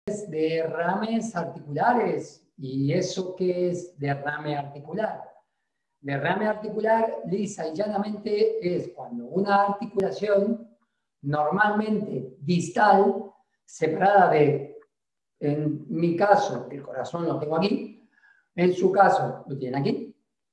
Derrames articulares. ¿Y eso qué es derrame articular? Derrame articular, lisa y llanamente, es cuando una articulación, normalmente distal, separada de, en mi caso, el corazón lo tengo aquí, en su caso lo tienen aquí,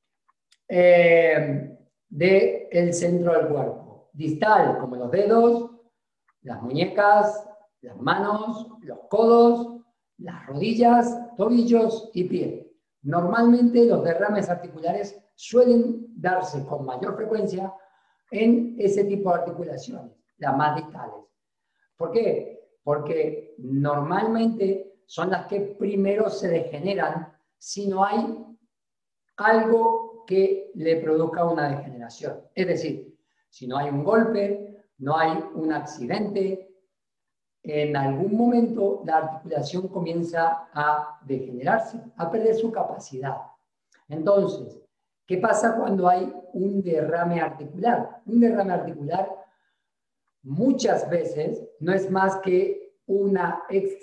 del centro del cuerpo. Distal, como los dedos, las muñecas, las manos, los codos, las rodillas, tobillos y pie. Normalmente los derrames articulares suelen darse con mayor frecuencia en ese tipo de articulaciones, las más distales. ¿Por qué? Porque normalmente son las que primero se degeneran si no hay algo que le produzca una degeneración. Es decir, si no hay un golpe, no hay un accidente, en algún momento la articulación comienza a degenerarse, a perder su capacidad. Entonces, ¿qué pasa cuando hay un derrame articular? Un derrame articular muchas veces no es más que una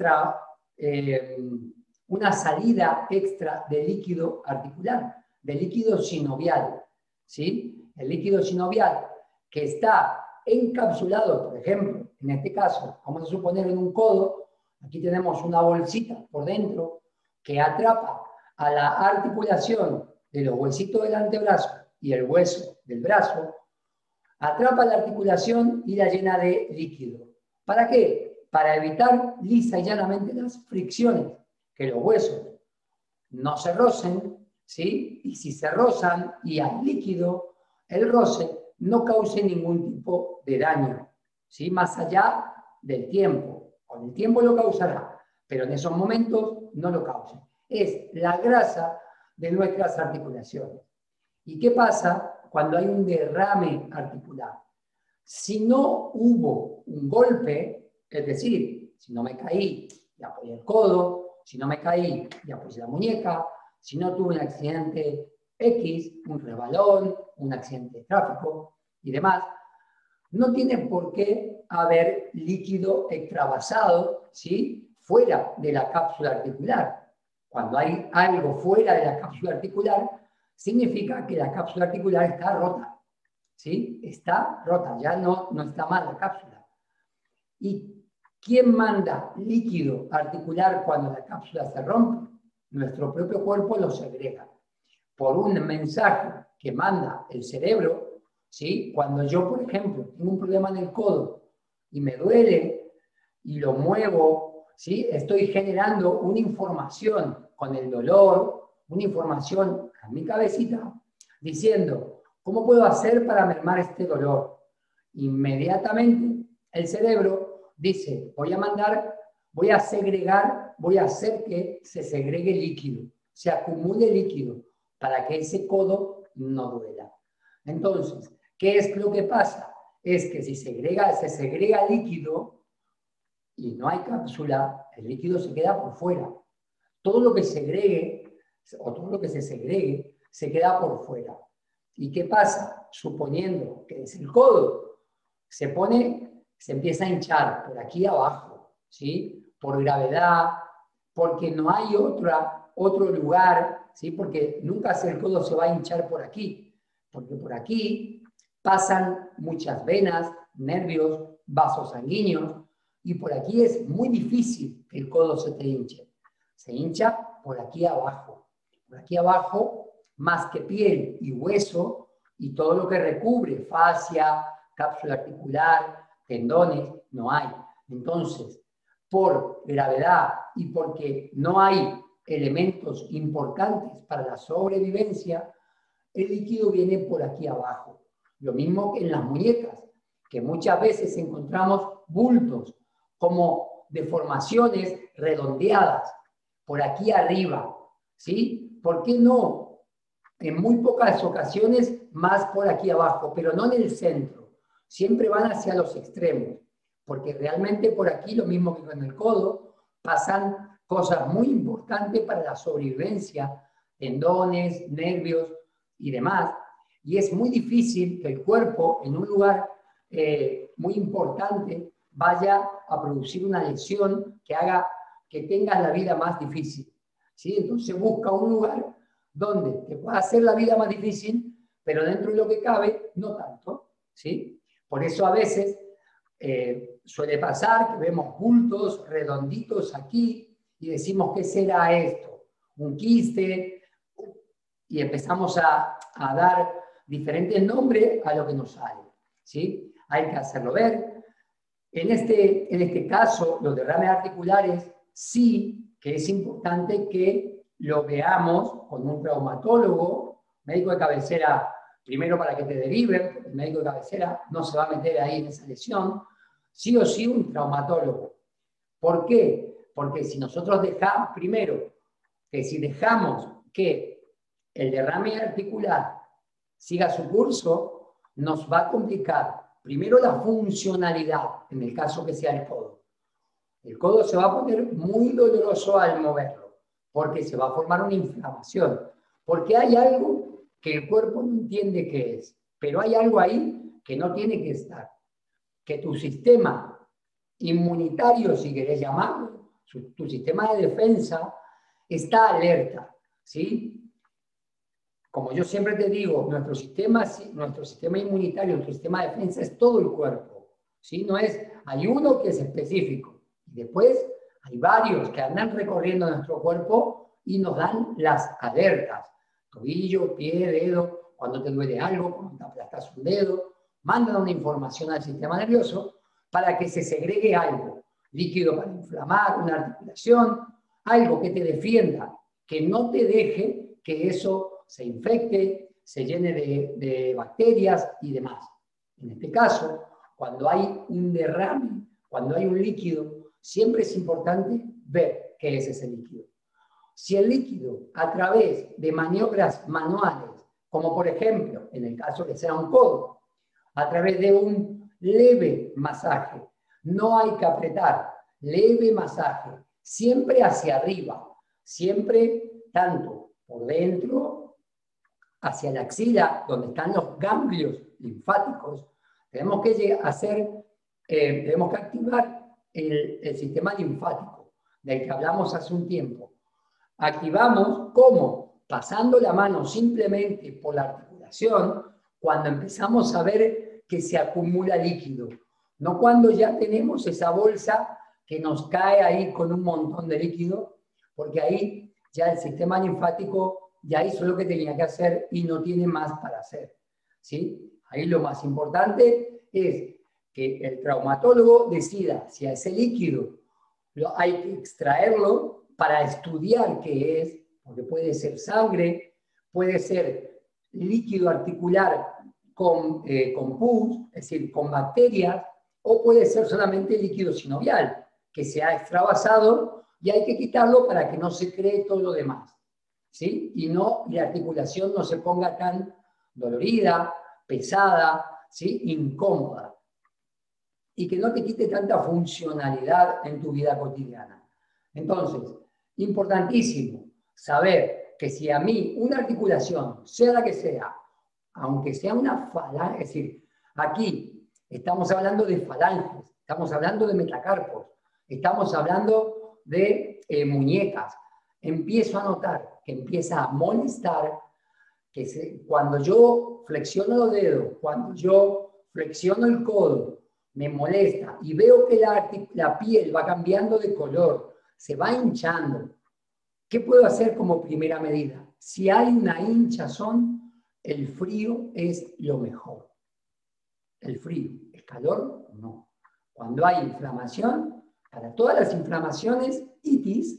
salida extra de líquido articular, de líquido sinovial, ¿sí? El líquido sinovial que está encapsulado, por ejemplo, en este caso, vamos a suponer en un codo, aquí tenemos una bolsita por dentro que atrapa a la articulación de los huesitos del antebrazo y el hueso del brazo, atrapa la articulación y la llena de líquido. ¿Para qué? Para evitar lisa y llanamente las fricciones, que los huesos no se rocen, ¿sí? Y si se rozan y hay líquido, el roce no cause ningún tipo de daño, ¿sí? Más allá del tiempo. Con el tiempo lo causará, pero en esos momentos no lo causa. Es la grasa de nuestras articulaciones. ¿Y qué pasa cuando hay un derrame articular? Si no hubo un golpe, es decir, si no me caí y apoyé el codo, si no me caí y apoyé la muñeca, si no tuve un accidente X, un resbalón, un accidente de tráfico y demás, no tiene por qué haber líquido extravasado, ¿sí?, fuera de la cápsula articular. Cuando hay algo fuera de la cápsula articular, significa que la cápsula articular está rota, ¿sí? Está rota, ya no está mal la cápsula. ¿Y quién manda líquido articular cuando la cápsula se rompe? Nuestro propio cuerpo lo segrega por un mensaje que manda el cerebro, ¿sí? Cuando yo, por ejemplo, tengo un problema en el codo y me duele y lo muevo, ¿sí? Estoy generando una información con el dolor, una información a mi cabecita diciendo, ¿cómo puedo hacer para mermar este dolor? Inmediatamente el cerebro dice, voy a segregar, voy a hacer que se segregue líquido, se acumule líquido, para que ese codo no duela. Entonces, ¿qué es lo que pasa? Es que si se segrega líquido y no hay cápsula, el líquido se queda por fuera. Todo lo que segregue, o todo lo que se segregue, se queda por fuera. ¿Y qué pasa? Suponiendo que es el codo, se empieza a hinchar por aquí abajo, ¿sí? Por gravedad, porque no hay otro lugar, ¿sí? Porque nunca el codo se va a hinchar por aquí, porque por aquí pasan muchas venas, nervios, vasos sanguíneos, y por aquí es muy difícil que el codo se te hinche. Se hincha por aquí abajo. Por aquí abajo, más que piel y hueso, y todo lo que recubre, fascia, cápsula articular, tendones, no hay. Entonces, por gravedad y porque no hay elementos importantes para la sobrevivencia, el líquido viene por aquí abajo. Lo mismo que en las muñecas, que muchas veces encontramos bultos como deformaciones redondeadas por aquí arriba, ¿sí? ¿Por qué no? En muy pocas ocasiones más por aquí abajo, pero no en el centro. Siempre van hacia los extremos, porque realmente por aquí, lo mismo que con el codo, pasan cosas muy importantes para la sobrevivencia, tendones, nervios y demás. Y es muy difícil que el cuerpo, en un lugar muy importante, vaya a producir una lesión que haga que tengas la vida más difícil, ¿sí? Entonces busca un lugar donde te pueda hacer la vida más difícil, pero dentro de lo que cabe, no tanto, ¿sí? Por eso a veces suele pasar que vemos bultos redonditos aquí y decimos, ¿qué será esto? Un quiste, y empezamos a dar diferentes nombres a lo que nos sale, ¿sí? Hay que hacerlo ver. En este caso, los derrames articulares, sí que es importante que lo veamos con un traumatólogo, médico de cabecera, primero para que te deriven, porque el médico de cabecera no se va a meter ahí en esa lesión, sí o sí un traumatólogo. ¿Por qué? Porque si nosotros dejamos, primero, que si dejamos que el derrame articular siga su curso, nos va a complicar primero la funcionalidad, en el caso que sea el codo. El codo se va a poner muy doloroso al moverlo, porque se va a formar una inflamación, porque hay algo que el cuerpo no entiende qué es, pero hay algo ahí que no tiene que estar, que tu sistema inmunitario, si querés llamarlo, tu sistema de defensa, está alerta, ¿sí? Como yo siempre te digo, nuestro sistema inmunitario, nuestro sistema de defensa es todo el cuerpo, ¿sí? No es, hay uno que es específico, y después hay varios que andan recorriendo nuestro cuerpo y nos dan las alertas, tobillo, pie, dedo, cuando te duele algo, cuando te aplastas un dedo, mandan una información al sistema nervioso para que se segregue algo, líquido para inflamar, una articulación, algo que te defienda, que no te deje que eso se infecte, se llene de bacterias y demás. En este caso, cuando hay un derrame, cuando hay un líquido, siempre es importante ver qué es ese líquido. Si el líquido, a través de maniobras manuales, como por ejemplo, en el caso que sea un codo, a través de un leve masaje, no hay que apretar, leve masaje, siempre hacia arriba, siempre tanto por dentro, hacia la axila, donde están los ganglios linfáticos, tenemos que activar el sistema linfático, del que hablamos hace un tiempo. Activamos, ¿cómo? Pasando la mano simplemente por la articulación, cuando empezamos a ver que se acumula líquido, no cuando ya tenemos esa bolsa que nos cae ahí con un montón de líquido, porque ahí ya el sistema linfático ya hizo lo que tenía que hacer y no tiene más para hacer, ¿sí? Ahí lo más importante es que el traumatólogo decida si a ese líquido hay que extraerlo para estudiar qué es, porque puede ser sangre, puede ser líquido articular con pus, es decir, con bacterias, o puede ser solamente líquido sinovial, que se ha extravasado y hay que quitarlo para que no se cree todo lo demás, ¿sí? Y la articulación no se ponga tan dolorida, pesada, ¿sí? Incómoda. Y que no te quite tanta funcionalidad en tu vida cotidiana. Entonces, importantísimo saber que si a mí una articulación, sea la que sea, aunque sea una falange, es decir, aquí estamos hablando de falanges, estamos hablando de metacarpos, estamos hablando de muñecas, empiezo a notar que empieza a molestar, cuando yo flexiono los dedos, cuando yo flexiono el codo, me molesta y veo que la piel va cambiando de color, se va hinchando. ¿Qué puedo hacer como primera medida? Si hay una hinchazón, el frío es lo mejor. El frío, el calor, no. Cuando hay inflamación, para todas las inflamaciones, itis,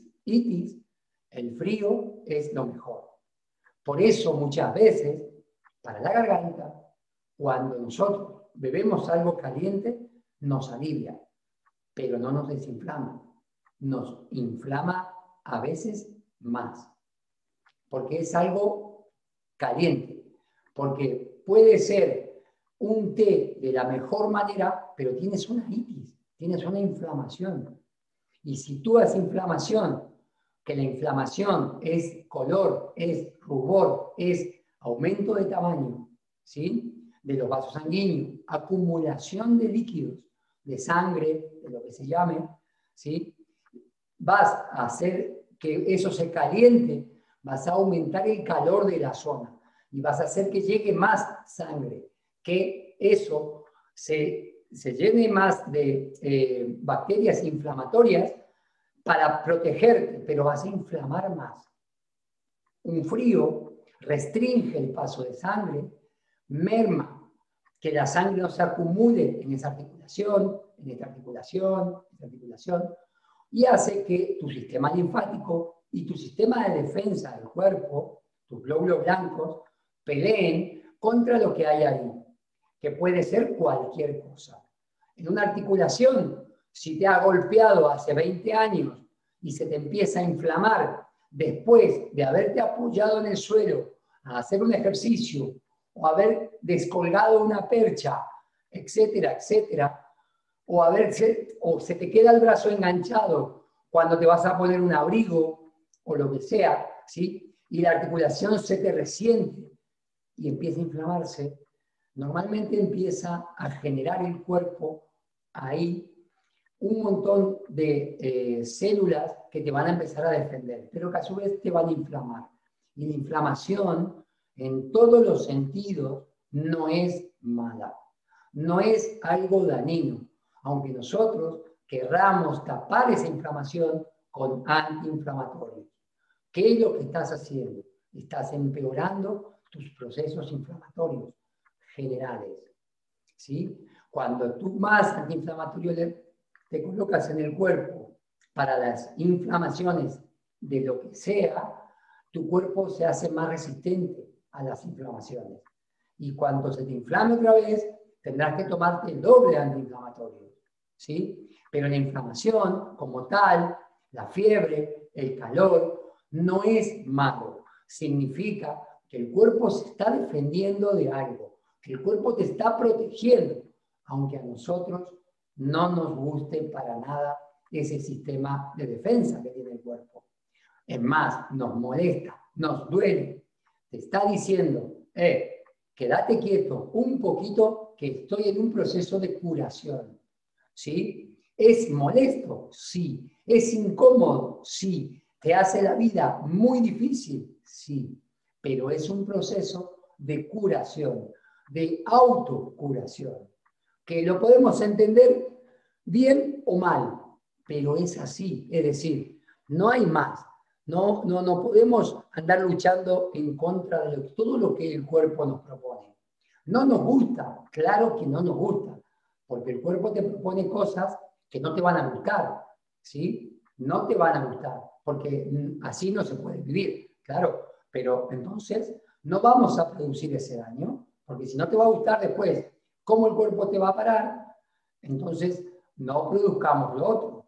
el frío es lo mejor. Por eso muchas veces, para la garganta, cuando nosotros bebemos algo caliente, nos alivia, pero no nos desinflama. Nos inflama a veces más, porque es algo caliente, porque puede ser un té de la mejor manera, pero tienes una itis, tienes una inflamación. Y si tú haces inflamación, que la inflamación es color, es rubor, es aumento de tamaño, ¿sí? De los vasos sanguíneos, acumulación de líquidos, de sangre, de lo que se llame, ¿sí? vas a hacer que eso se caliente, vas a aumentar el calor de la zona y vas a hacer que llegue más sangre, que eso se llene más de bacterias inflamatorias para protegerte, pero vas a inflamar más. Un frío restringe el paso de sangre, merma que la sangre no se acumule en esa articulación, en esta articulación, en esta articulación, y hace que tu sistema linfático y tu sistema de defensa del cuerpo, tus glóbulos blancos, peleen contra lo que hay ahí, que puede ser cualquier cosa. En una articulación, si te ha golpeado hace 20 años y se te empieza a inflamar después de haberte apoyado en el suelo a hacer un ejercicio o haber descolgado una percha, etcétera, etcétera, o se te queda el brazo enganchado cuando te vas a poner un abrigo o lo que sea, ¿sí? Y la articulación se te resiente y empieza a inflamarse, normalmente empieza a generar el cuerpo ahí un montón de células que te van a empezar a defender, pero que a su vez te van a inflamar. Y la inflamación, en todos los sentidos, no es mala, no es algo dañino, aunque nosotros querramos tapar esa inflamación con antiinflamatorios. ¿Qué es lo que estás haciendo? Estás empeorando tus procesos inflamatorios generales, ¿sí? Cuando tú más antiinflamatorio te colocas en el cuerpo para las inflamaciones de lo que sea, tu cuerpo se hace más resistente a las inflamaciones. Y cuando se te inflame otra vez, tendrás que tomarte el doble antiinflamatorio, ¿sí? Pero la inflamación como tal, la fiebre, el calor, no es malo. Significa que el cuerpo se está defendiendo de algo, que el cuerpo te está protegiendo, aunque a nosotros no nos guste para nada ese sistema de defensa que tiene el cuerpo. Es más, nos molesta, nos duele. Te está diciendo, quédate quieto un poquito que estoy en un proceso de curación. ¿Sí? ¿Es molesto? Sí. ¿Es incómodo? Sí. ¿Te hace la vida muy difícil? Sí. Pero es un proceso de curación, de autocuración, que lo podemos entender bien o mal, pero es así. Es decir, no hay más. No podemos andar luchando en contra de todo lo que el cuerpo nos propone. No nos gusta, claro que no nos gusta, porque el cuerpo te propone cosas que no te van a gustar, ¿sí? No te van a gustar, porque así no se puede vivir, claro, pero entonces no vamos a producir ese daño, porque si no te va a gustar después cómo el cuerpo te va a parar, entonces no produzcamos lo otro.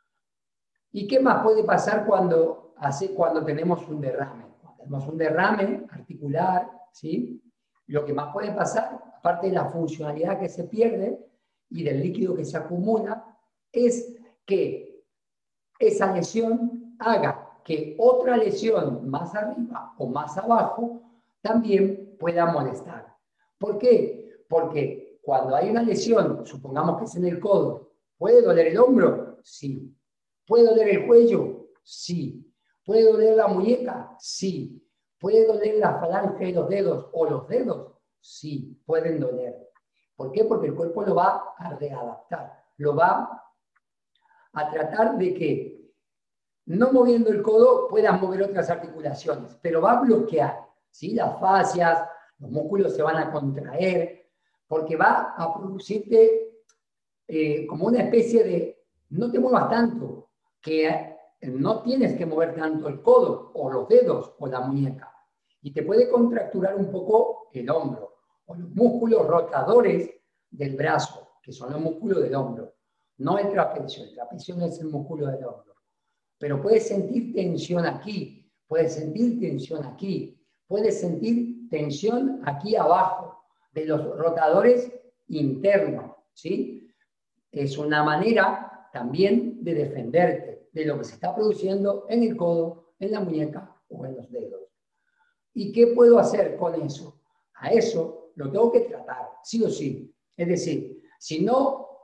¿Y qué más puede pasar cuando tenemos un derrame? Cuando tenemos un derrame articular, ¿sí? Lo que más puede pasar, aparte de la funcionalidad que se pierde y del líquido que se acumula, es que esa lesión haga que otra lesión más arriba o más abajo también pueda molestar. ¿Por qué? Porque cuando hay una lesión, supongamos que es en el codo, ¿puede doler el hombro? Sí. ¿Puede doler el cuello? Sí. ¿Puede doler la muñeca? Sí. ¿Puede doler la falange de los dedos o los dedos? Sí, pueden doler. ¿Por qué? Porque el cuerpo lo va a readaptar, lo va a tratar de que, no moviendo el codo, puedas mover otras articulaciones, pero va a bloquear, ¿sí? Las fascias, los músculos se van a contraer, porque va a producirte como una especie de, no te muevas tanto, que no tienes que mover tanto el codo, o los dedos, o la muñeca. Y te puede contracturar un poco el hombro, o los músculos rotadores del brazo, que son los músculos del hombro. No el trapecio no es el músculo del hombro. Pero puedes sentir tensión aquí, puedes sentir tensión aquí, puedes sentir tensión aquí abajo, de los rotadores internos, ¿sí? Es una manera también de defenderte de lo que se está produciendo en el codo, en la muñeca o en los dedos. ¿Y qué puedo hacer con eso? A eso lo tengo que tratar, sí o sí. Es decir, si no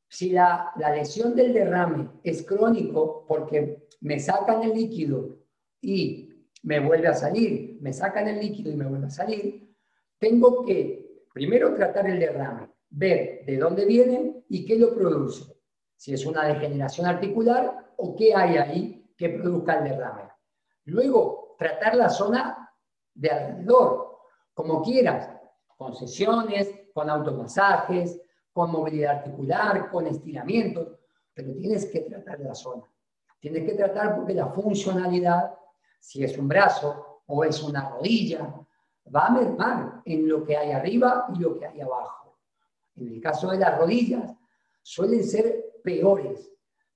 Si la lesión del derrame es crónico porque me sacan el líquido y me vuelve a salir, me sacan el líquido y me vuelve a salir, tengo que primero tratar el derrame, ver de dónde viene y qué lo produce. Si es una degeneración articular o qué hay ahí que produzca el derrame. Luego, tratar la zona de alrededor, como quieras, con sesiones, con automasajes, con movilidad articular, con estiramientos, pero tienes que tratar la zona. Tienes que tratar porque la funcionalidad, si es un brazo o es una rodilla, va a mermar en lo que hay arriba y lo que hay abajo. En el caso de las rodillas, suelen ser peores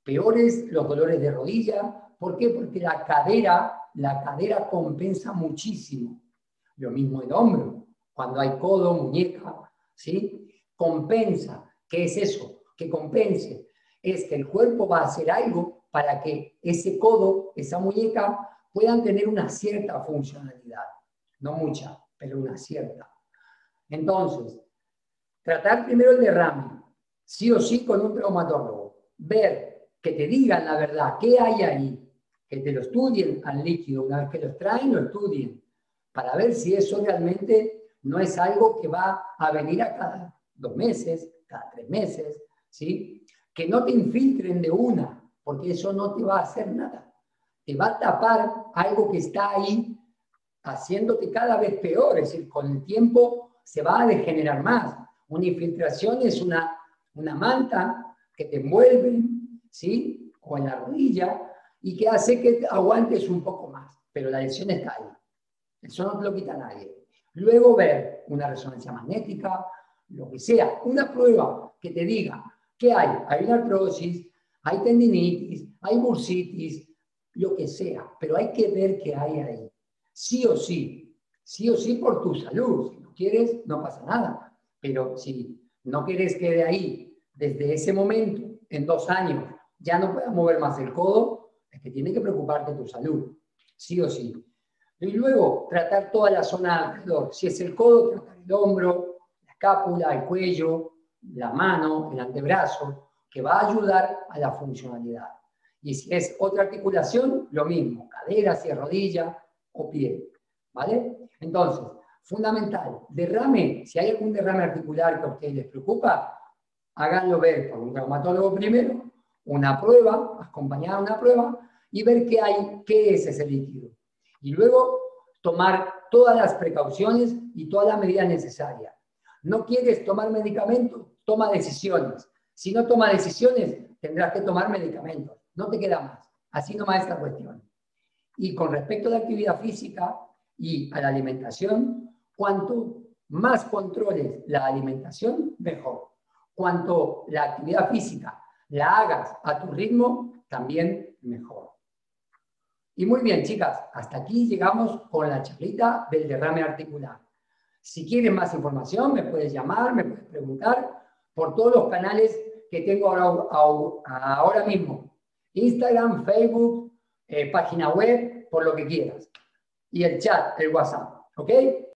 los dolores de rodilla. ¿Por qué? Porque la cadera compensa muchísimo. Lo mismo el hombro, cuando hay codo, muñeca, ¿sí? Compensa. ¿Qué es eso? Que compense. Es que el cuerpo va a hacer algo para que ese codo, esa muñeca, puedan tener una cierta funcionalidad. No mucha, pero una cierta. Entonces, tratar primero el derrame, sí o sí con un traumatólogo. Ver, que te digan la verdad, qué hay ahí, que te lo estudien al líquido, una vez que lo extraen, lo estudien, para ver si eso realmente no es algo que va a venir a cada 2 meses, cada 3 meses, ¿sí? Que no te infiltren de una, porque eso no te va a hacer nada. Te va a tapar algo que está ahí, haciéndote cada vez peor, es decir, con el tiempo se va a degenerar más. Una infiltración es una manta que te envuelve, ¿sí? O en la rodilla, y que hace que aguantes un poco más, pero la lesión está ahí. Eso no te lo quita nadie. Luego ver una resonancia magnética, lo que sea, una prueba que te diga qué hay. Hay una artrosis, hay tendinitis, hay bursitis, lo que sea, pero hay que ver qué hay ahí. Sí o sí por tu salud. Si no quieres, no pasa nada. Pero si no quieres que de ahí, desde ese momento, en 2 años, ya no puedas mover más el codo, es que tiene que preocuparte tu salud. Sí o sí. Y luego, tratar toda la zona alrededor. Si es el codo, tratar el hombro, la escápula, el cuello, la mano, el antebrazo, que va a ayudar a la funcionalidad. Y si es otra articulación, lo mismo, cadera, si es rodilla o pie. ¿Vale? Entonces, fundamental, derrame, si hay algún derrame articular que a ustedes les preocupa, háganlo ver por un traumatólogo primero, una prueba, acompañada de una prueba, y ver qué hay, qué es ese líquido. Y luego tomar todas las precauciones y todas las medidas necesarias. ¿No quieres tomar medicamentos? Toma decisiones. Si no toma decisiones, tendrás que tomar medicamentos. No te queda más. Así nomás esta cuestión. Y con respecto a la actividad física y a la alimentación, cuanto más controles la alimentación, mejor. Cuanto la actividad física la hagas a tu ritmo, también mejor. Y muy bien, chicas, hasta aquí llegamos con la charlita del derrame articular. Si quieres más información, me puedes llamar, me puedes preguntar por todos los canales que tengo ahora mismo. Instagram, Facebook, página web, por lo que quieras. Y el chat, el WhatsApp, ¿ok?